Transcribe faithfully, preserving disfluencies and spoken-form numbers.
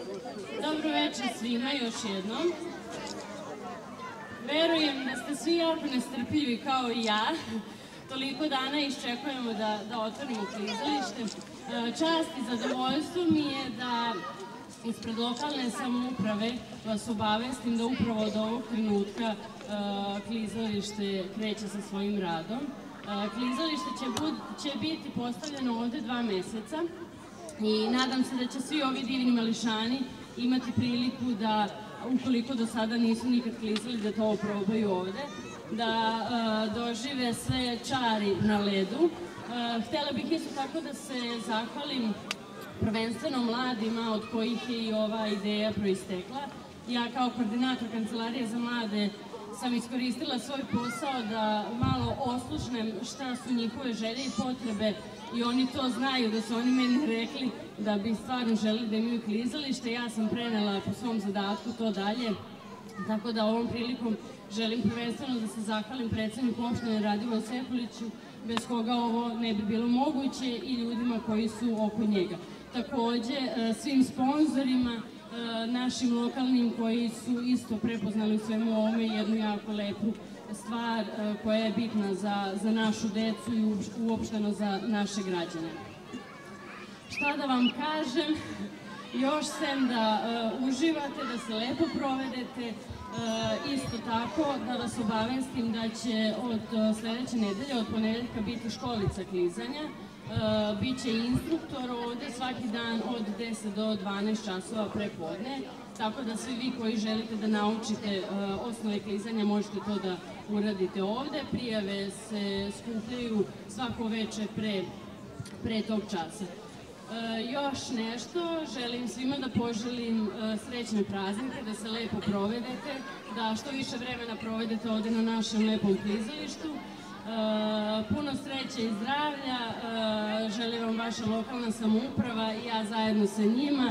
Dobro večer svima još jednom. Verujem da ste svi jako nestrpljivi kao i ja. Toliko dana iščekujemo da, da otvorimo klizalište. Čast i zadovoljstvo mi je da ispred lokalne samouprave vas obavestim da upravo od ovog trenutka klizalište kreće sa svojim radom. Klizalište će, bud, će biti postavljeno ovde dva meseca i nadam se da će svi ovi divni mališani imati priliku da, ukoliko do sada nisu nikad klizali, da to probaju ovde, da uh, dožive sve čari na ledu. Uh, htela bih isto tako da se zahvalim prvenstveno mladima od kojih je i ova ideja proistekla. Ja kao koordinator Kancelarije za mlade sam iskoristila svoj posao da malo oslušnem šta su njihove želje i potrebe i oni to znaju, da su oni meni rekli da bi stvarno želeli da imaju klizalište. Ja sam prenela po svom zadatku to dalje, tako da ovom prilikom želim prvenstveno da se zahvalim predsedniku opštine Radivoju Sekuliću, bez koga ovo ne bi bilo moguće, i ljudima koji su oko njega. Takođe, svim sponzorima, našim lokalnim koji su isto prepoznali u svemu ovome jednu jako lepu stvar koja je bitna za, za našu decu i uopšteno za naše građane. Šta da vam kažem, još sem da uh, uživate, da se lepo provedete, uh, isto tako da vas obavestim da će od uh, sledeće nedelje, od ponedeljka, biti školica klizanja. Uh, Biće i instruktor ovde svaki dan od deset do dvanaest časova pre podne, tako da svi vi koji želite da naučite uh, osnove klizanja možete to da uradite ovde. Prijave se skupljaju svako veče pre, pre tog časa. Uh, još nešto, želim svima da poželim uh, srećne praznike, da se lepo provedete, da što više vremena provedete ovde na našem lepom klizalištu. Uh, puno sreće i zdravlja, uh, želim vam vaša lokalna samouprava i ja zajedno sa njima.